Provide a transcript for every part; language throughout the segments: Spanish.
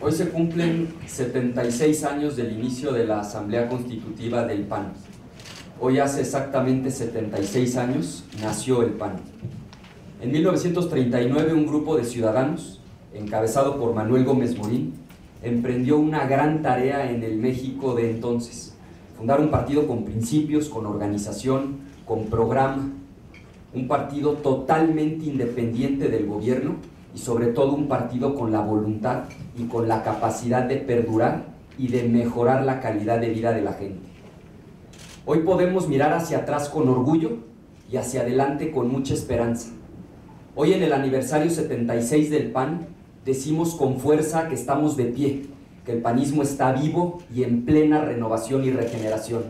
Hoy se cumplen 76 años del inicio de la Asamblea Constitutiva del PAN. Hoy hace exactamente 76 años nació el PAN. En 1939 un grupo de ciudadanos, encabezado por Manuel Gómez Morín, emprendió una gran tarea en el México de entonces: fundar un partido con principios, con organización, con programa, un partido totalmente independiente del gobierno y sobre todo un partido con la voluntad y con la capacidad de perdurar y de mejorar la calidad de vida de la gente. Hoy podemos mirar hacia atrás con orgullo y hacia adelante con mucha esperanza. Hoy, en el aniversario 76 del PAN, decimos con fuerza que estamos de pie, que el panismo está vivo y en plena renovación y regeneración.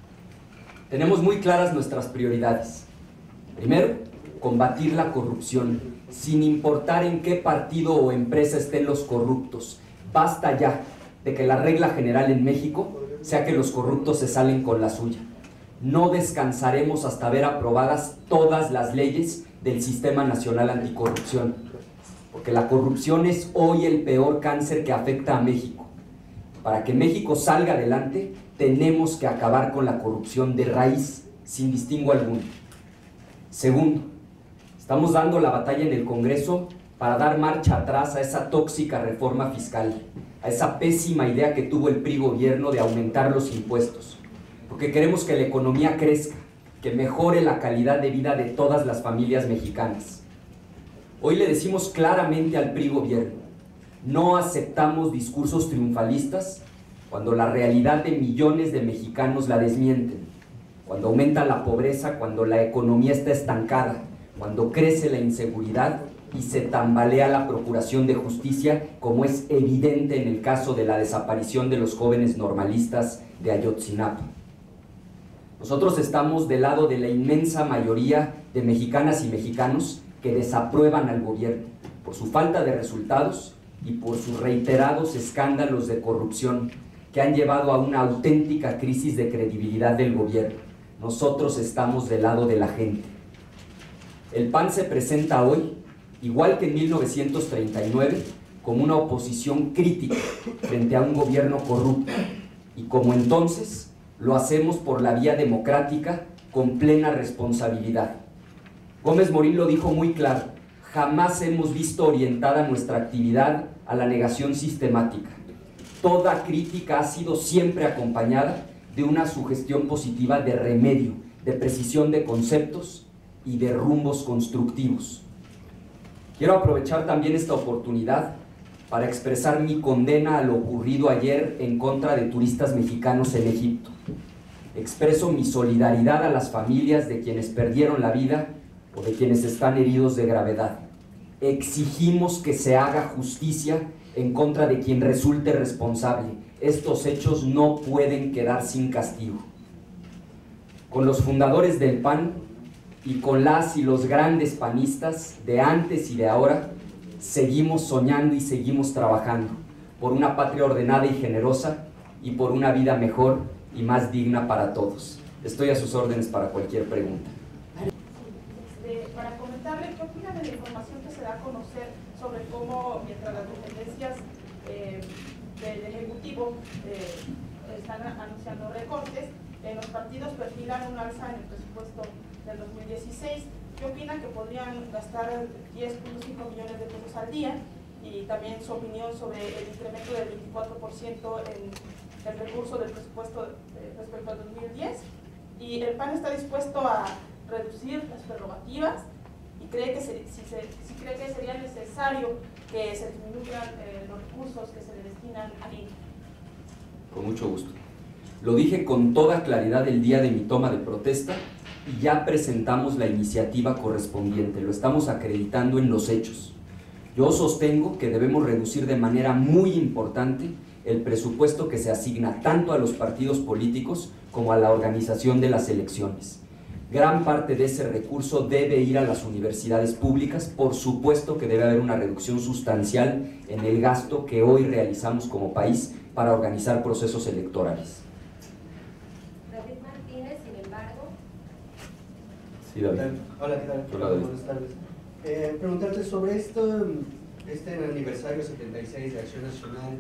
Tenemos muy claras nuestras prioridades. Primero, combatir la corrupción, sin importar en qué partido o empresa estén los corruptos. Basta ya de que la regla general en México sea que los corruptos se salen con la suya. No descansaremos hasta ver aprobadas todas las leyes del Sistema Nacional Anticorrupción, porque la corrupción es hoy el peor cáncer que afecta a México. Para que México salga adelante, tenemos que acabar con la corrupción de raíz, sin distingo alguno. Segundo, estamos dando la batalla en el Congreso para dar marcha atrás a esa tóxica reforma fiscal, a esa pésima idea que tuvo el PRI gobierno de aumentar los impuestos, porque queremos que la economía crezca, que mejore la calidad de vida de todas las familias mexicanas. Hoy le decimos claramente al PRI gobierno: no aceptamos discursos triunfalistas cuando la realidad de millones de mexicanos la desmienten, cuando aumenta la pobreza, cuando la economía está estancada, cuando crece la inseguridad y se tambalea la procuración de justicia, como es evidente en el caso de la desaparición de los jóvenes normalistas de Ayotzinapa. Nosotros estamos del lado de la inmensa mayoría de mexicanas y mexicanos que desaprueban al gobierno por su falta de resultados y por sus reiterados escándalos de corrupción que han llevado a una auténtica crisis de credibilidad del gobierno. Nosotros estamos del lado de la gente. El PAN se presenta hoy, igual que en 1939, como una oposición crítica frente a un gobierno corrupto, y como entonces lo hacemos por la vía democrática con plena responsabilidad. Gómez Morín lo dijo muy claro: jamás hemos visto orientada nuestra actividad a la negación sistemática. Toda crítica ha sido siempre acompañada de una sugestión positiva de remedio, de precisión de conceptos y de rumbos constructivos. Quiero aprovechar también esta oportunidad para expresar mi condena a lo ocurrido ayer en contra de turistas mexicanos en Egipto. Expreso mi solidaridad a las familias de quienes perdieron la vida o de quienes están heridos de gravedad. Exigimos que se haga justicia en contra de quien resulte responsable. Estos hechos no pueden quedar sin castigo. Con los fundadores del PAN y con las y los grandes panistas de antes y de ahora, seguimos soñando y seguimos trabajando por una patria ordenada y generosa y por una vida mejor y más digna para todos. Estoy a sus órdenes para cualquier pregunta. Para comentarle, ¿qué opina de la información que se da a conocer sobre cómo, mientras las dependencias del Ejecutivo están anunciando recortes, los partidos perfilan un alza en el presupuesto del 2016? ¿Qué opinan que podrían gastar 10.5 millones de pesos al día? Y también su opinión sobre el incremento del 24% en el recurso del presupuesto respecto al 2010. Y el PAN está dispuesto a reducir las prerrogativas y cree que cree que sería necesario que se disminuyan los recursos que se le destinan a INE. Con mucho gusto. Lo dije con toda claridad el día de mi toma de protesta y ya presentamos la iniciativa correspondiente, lo estamos acreditando en los hechos. Yo sostengo que debemos reducir de manera muy importante el presupuesto que se asigna tanto a los partidos políticos como a la organización de las elecciones. Gran parte de ese recurso debe ir a las universidades públicas. Por supuesto que debe haber una reducción sustancial en el gasto que hoy realizamos como país para organizar procesos electorales. David Martínez, sin embargo. Sí, David. Hola, ¿qué tal? Hola, David. Buenas tardes. Preguntarte sobre Este aniversario 76 de Acción Nacional,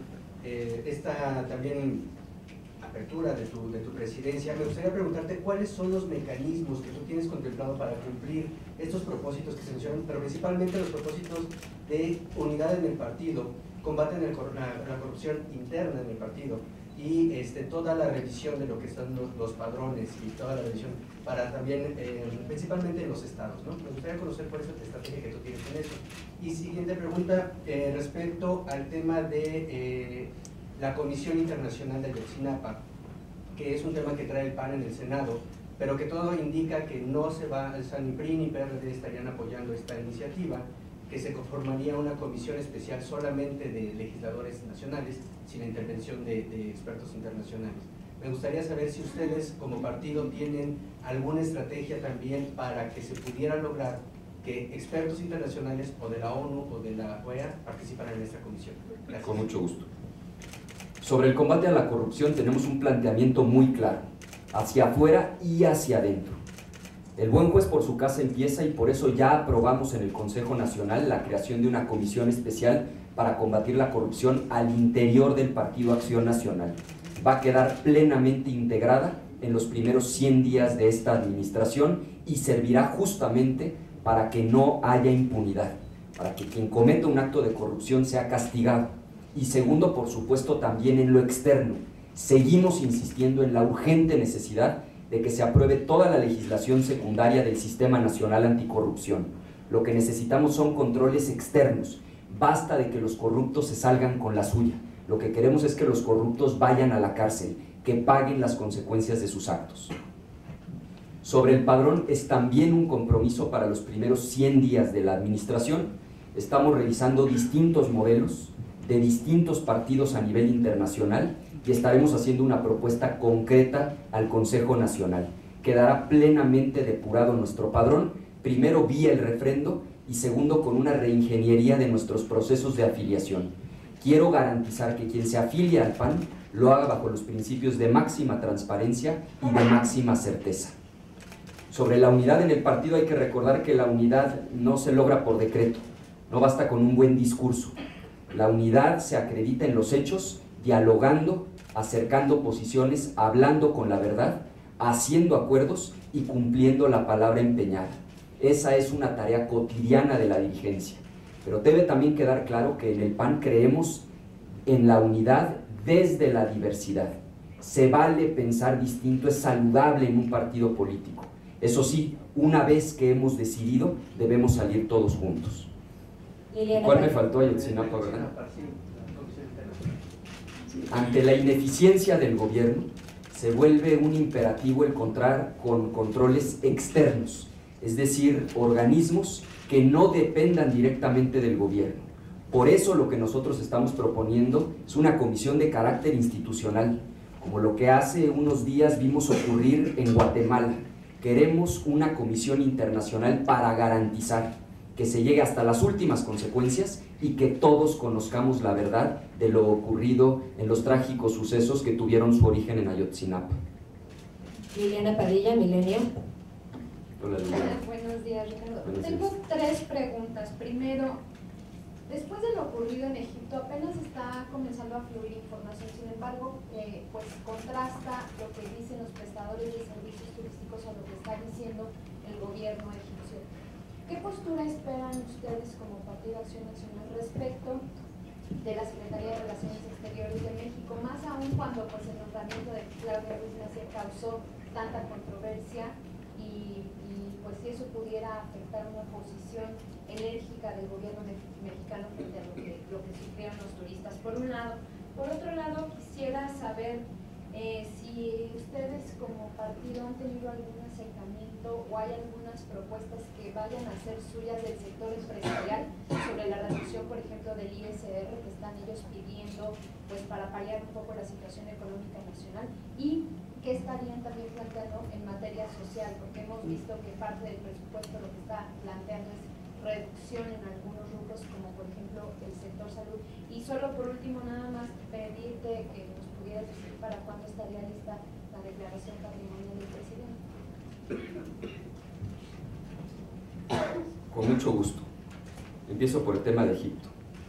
esta también apertura de tu presidencia, me gustaría preguntarte cuáles son los mecanismos que tú tienes contemplado para cumplir estos propósitos que se mencionan, pero principalmente los propósitos de unidad en el partido, combate en la corrupción interna en el partido y toda la revisión de lo que son los padrones y toda la revisión para también, principalmente en los estados, ¿no? Me gustaría conocer cuál es la estrategia que tú tienes en eso. Y siguiente pregunta, respecto al tema de la Comisión Internacional de Ayotzinapa, que es un tema que trae el PAN en el Senado, pero que todo indica que no se va, o sea, ni PRI ni PRD estarían apoyando esta iniciativa, que se conformaría una comisión especial solamente de legisladores nacionales, sin la intervención de expertos internacionales. Me gustaría saber si ustedes como partido tienen alguna estrategia también para que se pudiera lograr que expertos internacionales o de la ONU o de la OEA participaran en esta comisión. Gracias. Con mucho gusto. Sobre el combate a la corrupción tenemos un planteamiento muy claro, hacia afuera y hacia adentro. El buen juez por su casa empieza y por eso ya aprobamos en el Consejo Nacional la creación de una comisión especial para combatir la corrupción al interior del Partido Acción Nacional. Va a quedar plenamente integrada en los primeros 100 días de esta administración y servirá justamente para que no haya impunidad, para que quien cometa un acto de corrupción sea castigado. Y segundo, por supuesto, también en lo externo. Seguimos insistiendo en la urgente necesidad de que se apruebe toda la legislación secundaria del Sistema Nacional Anticorrupción. Lo que necesitamos son controles externos. Basta de que los corruptos se salgan con la suya. Lo que queremos es que los corruptos vayan a la cárcel, que paguen las consecuencias de sus actos. Sobre el padrón es también un compromiso para los primeros 100 días de la administración. Estamos revisando distintos modelos de distintos partidos a nivel internacional y estaremos haciendo una propuesta concreta al Consejo Nacional. Quedará plenamente depurado nuestro padrón, primero vía el refrendo y segundo con una reingeniería de nuestros procesos de afiliación. Quiero garantizar que quien se afilia al PAN lo haga bajo los principios de máxima transparencia y de máxima certeza. Sobre la unidad en el partido hay que recordar que la unidad no se logra por decreto, no basta con un buen discurso. La unidad se acredita en los hechos, dialogando, acercando posiciones, hablando con la verdad, haciendo acuerdos y cumpliendo la palabra empeñada. Esa es una tarea cotidiana de la dirigencia. Pero debe también quedar claro que en el PAN creemos en la unidad desde la diversidad. Se vale pensar distinto, es saludable en un partido político. Eso sí, una vez que hemos decidido, debemos salir todos juntos. ¿Cuál me faltó? Ayotzinapa, ¿verdad? Ante la ineficiencia del gobierno, se vuelve un imperativo el contar con controles externos, es decir, organismos que no dependan directamente del gobierno. Por eso lo que nosotros estamos proponiendo es una comisión de carácter institucional, como lo que hace unos días vimos ocurrir en Guatemala. Queremos una comisión internacional para garantizar que se llegue hasta las últimas consecuencias y que todos conozcamos la verdad de lo ocurrido en los trágicos sucesos que tuvieron su origen en Ayotzinapa. Liliana Padilla, Milenio. Hola, Liliana. Buenos días, Ricardo. Buenos Tengo días. 3 preguntas. Primero, después de lo ocurrido en Egipto, apenas está comenzando a fluir información, sin embargo, pues contrasta lo que dicen los prestadores de servicios turísticos a lo que está diciendo el gobierno egipcio. ¿Qué postura esperan ustedes como Partido Acción Nacional respecto de la Secretaría de Relaciones Exteriores de México, más aún cuando pues, el nombramiento de Claudia Ruiz Massieu causó tanta controversia y pues si eso pudiera afectar una posición enérgica del gobierno mexicano frente a lo que sufrieron los turistas, por un lado? Por otro lado, quisiera saber si ustedes como partido han tenido algún acercamiento o hay algunas propuestas que vayan a ser suyas del sector empresarial sobre la reducción, por ejemplo, del ISR que están ellos pidiendo pues para paliar un poco la situación económica nacional, y qué estarían también planteando en materia social, porque hemos visto que parte del presupuesto lo que está planteando es reducción en algunos rubros, como por ejemplo el sector salud. Y solo por último, nada más pedirte que nos pudieras decir para cuándo estaría lista la declaración patrimonial del presidente. Con mucho gusto. Empiezo por el tema de Egipto.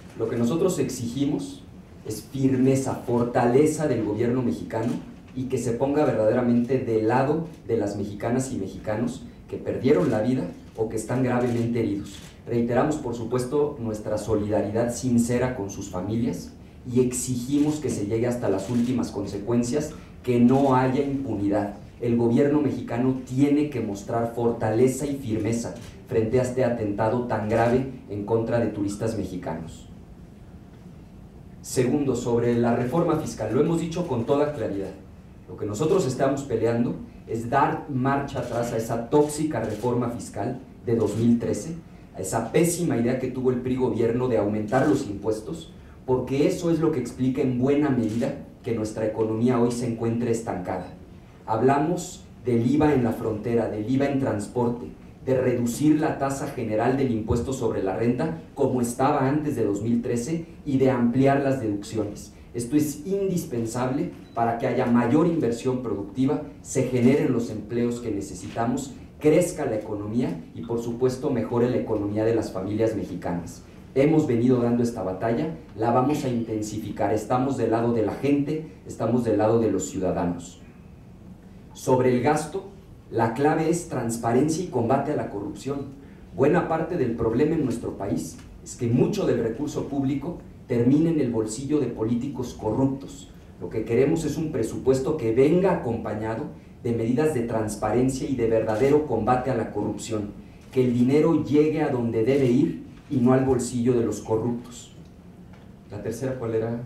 Lo que nosotros exigimos es firmeza, fortaleza del gobierno mexicano y que se ponga verdaderamente del lado de las mexicanas y mexicanos que perdieron la vida o que están gravemente heridos. Reiteramos, por supuesto, nuestra solidaridad sincera con sus familias y exigimos que se llegue hasta las últimas consecuencias, que no haya impunidad. El gobierno mexicano tiene que mostrar fortaleza y firmeza frente a este atentado tan grave en contra de turistas mexicanos. Segundo, sobre la reforma fiscal, lo hemos dicho con toda claridad. Lo que nosotros estamos peleando es dar marcha atrás a esa tóxica reforma fiscal de 2013, a esa pésima idea que tuvo el PRI gobierno de aumentar los impuestos, porque eso es lo que explica en buena medida que nuestra economía hoy se encuentre estancada. Hablamos del IVA en la frontera, del IVA en transporte, de reducir la tasa general del impuesto sobre la renta como estaba antes de 2013 y de ampliar las deducciones. Esto es indispensable para que haya mayor inversión productiva, se generen los empleos que necesitamos, crezca la economía y por supuesto mejore la economía de las familias mexicanas. Hemos venido dando esta batalla, la vamos a intensificar, estamos del lado de la gente, estamos del lado de los ciudadanos. Sobre el gasto, la clave es transparencia y combate a la corrupción. Buena parte del problema en nuestro país es que mucho del recurso público termina en el bolsillo de políticos corruptos. Lo que queremos es un presupuesto que venga acompañado de medidas de transparencia y de verdadero combate a la corrupción, que el dinero llegue a donde debe ir y no al bolsillo de los corruptos. ¿La tercera cuál era?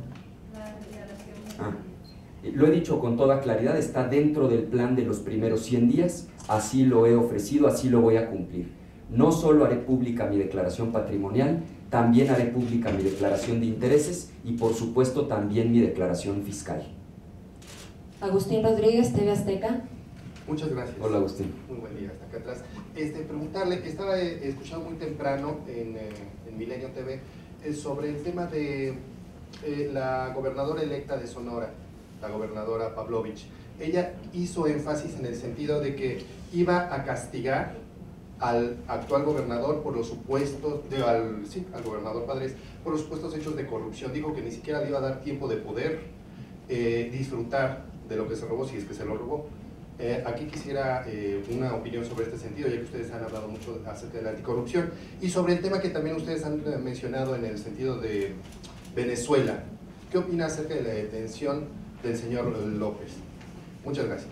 Lo he dicho con toda claridad, está dentro del plan de los primeros 100 días, así lo he ofrecido, así lo voy a cumplir. No solo haré pública mi declaración patrimonial, también haré pública mi declaración de intereses y por supuesto también mi declaración fiscal. Agustín Rodríguez, TV Azteca. Muchas gracias. Hola Agustín. Muy buen día, hasta acá atrás. Preguntarle, estaba escuchando muy temprano en Milenio TV sobre el tema de la gobernadora electa de Sonora, la gobernadora Pavlovich. Ella hizo énfasis en el sentido de que iba a castigar al actual gobernador por los supuestos, al gobernador Padres, por los supuestos hechos de corrupción. Dijo que ni siquiera le iba a dar tiempo de poder disfrutar de lo que se robó, si es que se lo robó. Aquí quisiera una opinión sobre este sentido, ya que ustedes han hablado mucho acerca de la anticorrupción y sobre el tema que también ustedes han mencionado en el sentido de Venezuela. ¿Qué opina acerca de la detención del señor López? Muchas gracias.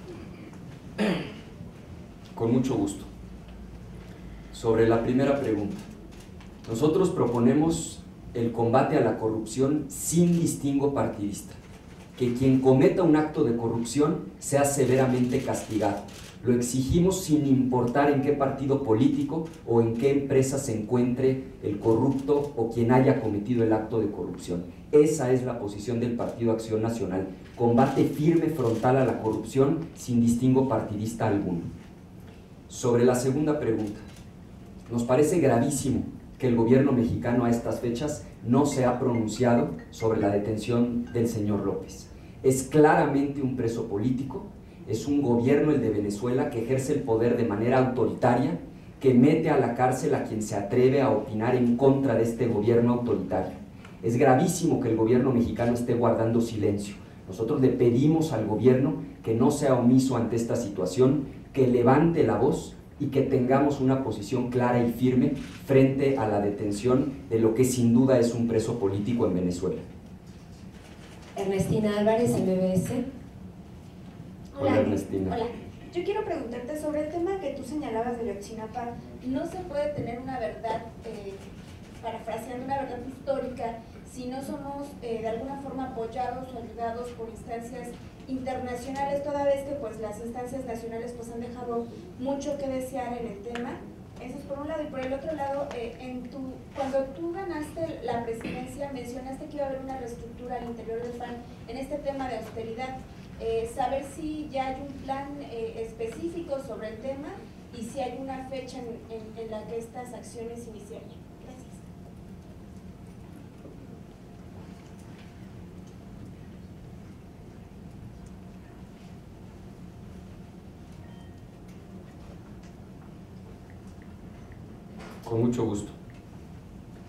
Con mucho gusto. Sobre la primera pregunta, nosotros proponemos el combate a la corrupción sin distingo partidista. Que quien cometa un acto de corrupción sea severamente castigado. Lo exigimos sin importar en qué partido político o en qué empresa se encuentre el corrupto o quien haya cometido el acto de corrupción. Esa es la posición del Partido Acción Nacional. Combate firme, frontal a la corrupción sin distingo partidista alguno. Sobre la segunda pregunta, nos parece gravísimo que el gobierno mexicano a estas fechas no se ha pronunciado sobre la detención del señor López. Es claramente un preso político, es un gobierno, el de Venezuela, que ejerce el poder de manera autoritaria, que mete a la cárcel a quien se atreve a opinar en contra de este gobierno autoritario. Es gravísimo que el gobierno mexicano esté guardando silencio. Nosotros le pedimos al gobierno que no sea omiso ante esta situación, que levante la voz y que tengamos una posición clara y firme frente a la detención de lo que sin duda es un preso político en Venezuela. Ernestina Álvarez, MBS. Hola Ernestina. Hola. Yo quiero preguntarte sobre el tema que tú señalabas de Ayotzinapa. ¿No se puede tener una verdad, parafraseando una verdad histórica, si no somos de alguna forma apoyados o ayudados por instancias internacionales, toda vez que pues las instancias nacionales pues han dejado mucho que desear en el tema? Eso es por un lado. Y por el otro lado, cuando tú ganaste la presidencia, mencionaste que iba a haber una reestructura al interior del PAN en este tema de austeridad. Saber si ya hay un plan específico sobre el tema y si hay una fecha en la que estas acciones iniciarían. Gracias. Con mucho gusto.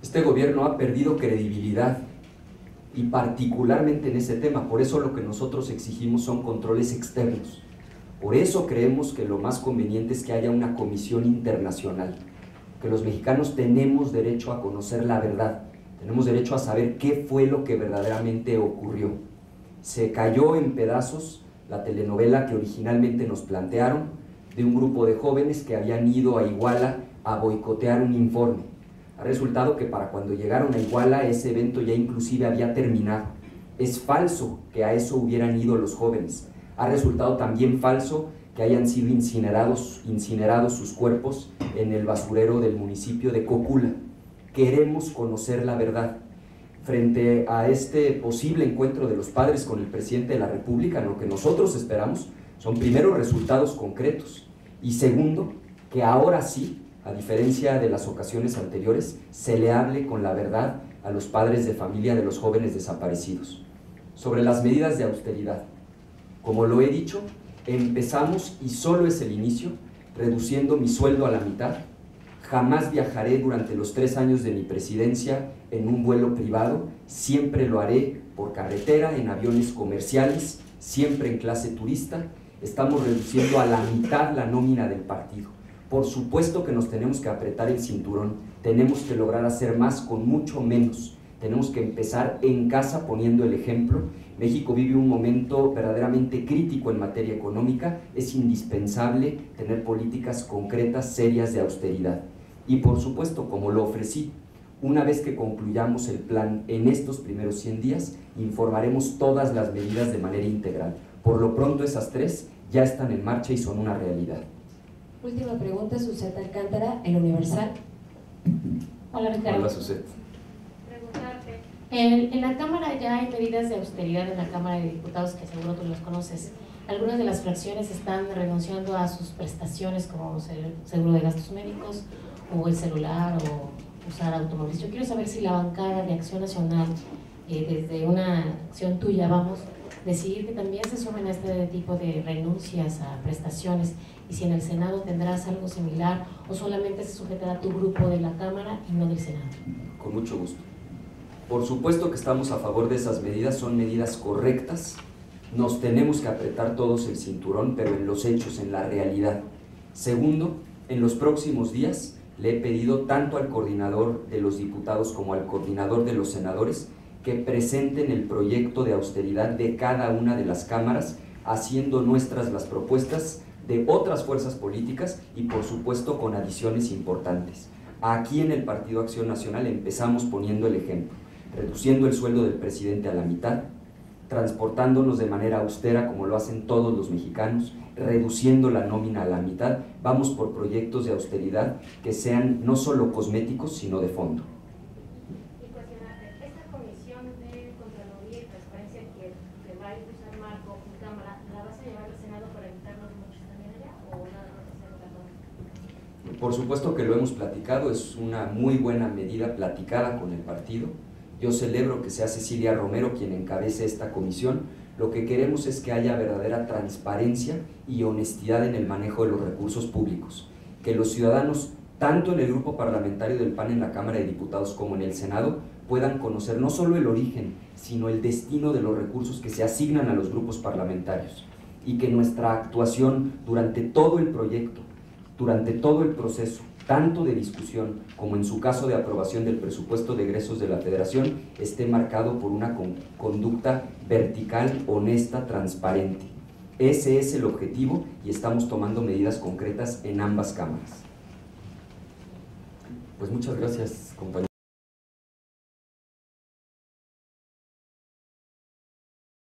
Este gobierno ha perdido credibilidad y particularmente en ese tema. Por eso lo que nosotros exigimos son controles externos. Por eso creemos que lo más conveniente es que haya una comisión internacional, que los mexicanos tenemos derecho a conocer la verdad, tenemos derecho a saber qué fue lo que verdaderamente ocurrió. Se cayó en pedazos la telenovela que originalmente nos plantearon de un grupo de jóvenes que habían ido a Iguala a boicotear un informe. Ha resultado que para cuando llegaron a Iguala ese evento ya inclusive había terminado. Es falso que a eso hubieran ido los jóvenes. Ha resultado también falso que hayan sido incinerados sus cuerpos en el basurero del municipio de Cocula. Queremos conocer la verdad. Frente a este posible encuentro de los padres con el presidente de la República, lo que nosotros esperamos son primero resultados concretos y segundo, que ahora sí, a diferencia de las ocasiones anteriores, se le hable con la verdad a los padres de familia de los jóvenes desaparecidos. Sobre las medidas de austeridad, como lo he dicho, empezamos, y solo es el inicio, reduciendo mi sueldo a la mitad. Jamás viajaré durante los 3 años de mi presidencia en un vuelo privado, siempre lo haré por carretera, en aviones comerciales, siempre en clase turista. Estamos reduciendo a la mitad la nómina del partido. Por supuesto que nos tenemos que apretar el cinturón, tenemos que lograr hacer más con mucho menos. Tenemos que empezar en casa poniendo el ejemplo. México vive un momento verdaderamente crítico en materia económica. Es indispensable tener políticas concretas, serias de austeridad. Y por supuesto, como lo ofrecí, una vez que concluyamos el plan en estos primeros 100 días, informaremos todas las medidas de manera integral. Por lo pronto esas 3 ya están en marcha y son una realidad. Última pregunta, Suseta Alcántara, El Universal. Hola, Ricardo. Hola, Suseta. Preguntarte, en la Cámara ya hay medidas de austeridad en la Cámara de Diputados que seguro tú los conoces. Algunas de las fracciones están renunciando a sus prestaciones como seguro de gastos médicos o el celular o usar automóviles. Yo quiero saber si la bancada de Acción Nacional, desde una acción tuya, vamos a decidir que también se sumen a este tipo de renuncias a prestaciones, y si en el Senado tendrás algo similar o solamente se sujetará a tu grupo de la Cámara y no del Senado. Con mucho gusto. Por supuesto que estamos a favor de esas medidas, son medidas correctas. Nos tenemos que apretar todos el cinturón, pero en los hechos, en la realidad. Segundo, en los próximos días le he pedido tanto al coordinador de los diputados como al coordinador de los senadores que presenten el proyecto de austeridad de cada una de las cámaras, haciendo nuestras las propuestas de otras fuerzas políticas y por supuesto con adiciones importantes. Aquí en el Partido Acción Nacional empezamos poniendo el ejemplo, reduciendo el sueldo del presidente a la mitad, transportándonos de manera austera como lo hacen todos los mexicanos, reduciendo la nómina a la mitad. Vamos por proyectos de austeridad que sean no solo cosméticos, sino de fondo. Y cuestionarte, esta comisión de Contraloría y Transparencia que va a impulsar Marco en Cámara, ¿la vas a llevar al Senado para evitar los moches también allá o nada más hacer la Cámara? Por supuesto que lo hemos platicado, es una muy buena medida platicada con el partido. Yo celebro que sea Cecilia Romero quien encabece esta comisión. Lo que queremos es que haya verdadera transparencia y honestidad en el manejo de los recursos públicos. Que los ciudadanos, tanto en el grupo parlamentario del PAN en la Cámara de Diputados como en el Senado, puedan conocer no solo el origen, sino el destino de los recursos que se asignan a los grupos parlamentarios. Y que nuestra actuación durante todo el proyecto, durante todo el proceso, tanto de discusión como en su caso de aprobación del presupuesto de egresos de la Federación, esté marcado por una conducta vertical, honesta, transparente. Ese es el objetivo y estamos tomando medidas concretas en ambas cámaras. Pues muchas gracias, compañeros.